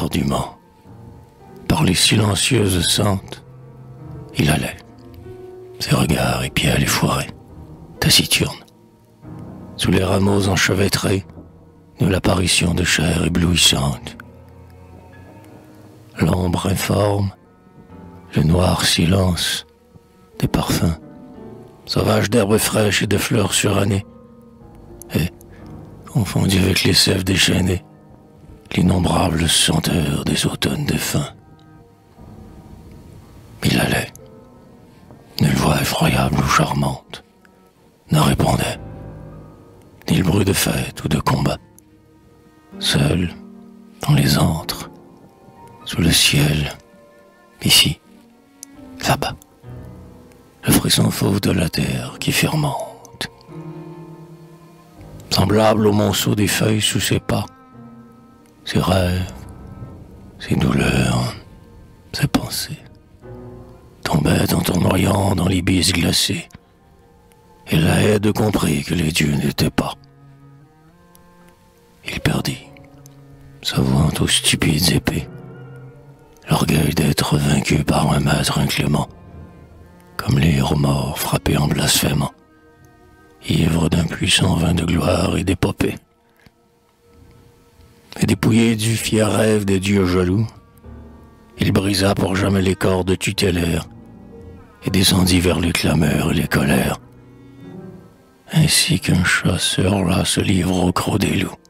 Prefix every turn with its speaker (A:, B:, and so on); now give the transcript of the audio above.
A: éperdument. Par les silencieuses sentes, il allait, ses regards épiaient les forêts, taciturnes, sous les rameaux enchevêtrés de l'apparition de chair éblouissante. L'ombre informe, le noir silence des parfums, sauvages d'herbes fraîches et de fleurs surannées, et, confondu avec les sèves déchaînées, l'innombrable senteur des automnes défunts. Il allait. Nulle voix effroyable ou charmante ne répondait, ni le bruit de fête ou de combat. Seul, dans les antres, sous le ciel, ici, là-bas, le frisson fauve de la terre qui fermente. Semblable au monceau des feuilles sous ses pas, ses rêves, ses douleurs, ses pensées tombaient en tournoyant dans l'ibis glacé, et la haie comprit que les dieux n'étaient pas. Il perdit, s'avouant aux stupides épées, l'orgueil d'être vaincu par un maître inclément, comme les héros morts frappés en blasphémant, ivres d'un puissant vin de gloire et d'épopée. Et dépouillé du fier rêve des dieux jaloux, il brisa pour jamais les cordes tutélaires et descendit vers les clameurs et les colères, ainsi qu'un chasseur là se livre au croc des loups.